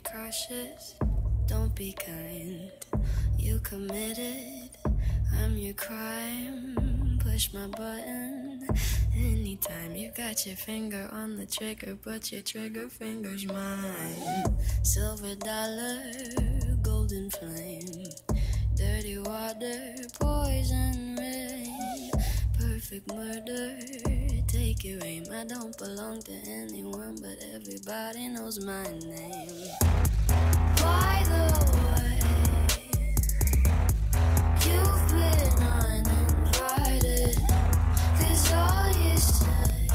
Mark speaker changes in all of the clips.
Speaker 1: cautious, don't be kind. You committed, I'm your crime. Push my button anytime. You got your finger on the trigger, but your trigger finger's mine. Silver dollar, golden flame, dirty water, poison rain, perfect murder. Take your aim. I don't belong to anyone, but everybody knows my name. By the way, you've been uninvited, 'cause all you say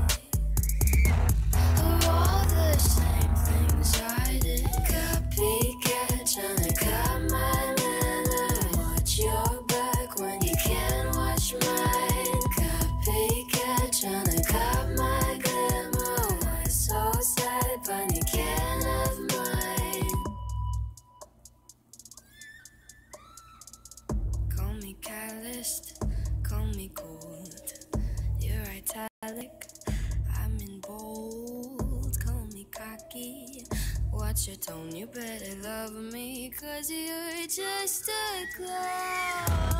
Speaker 1: are all the same things I did. Copycat, tryna cut my manner. Watch your back when you can't watch mine. Copycat, tryna cut my glamour. Why so sad when you can't have mine? Call me calloused, call me cold. You're italic, I'm in bold. Call me cocky, watch your tone. You better love me, 'cause you're just a clown.